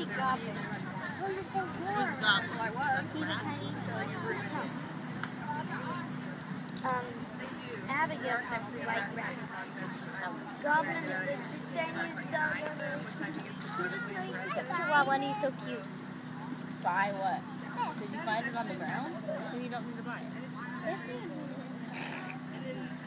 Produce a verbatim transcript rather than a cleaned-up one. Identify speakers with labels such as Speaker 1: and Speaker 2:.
Speaker 1: sweet goblin. Oh, you're so good.
Speaker 2: Who's goblin?
Speaker 1: Well, I was. He's a tiny Um, Abigail says we like rats. Goblin is the tiniest dog ever. He's a tiny chihuahua and he's so cute.
Speaker 2: Buy what? Did you find it on the ground? Then you don't need to buy it.
Speaker 1: Yes, you do.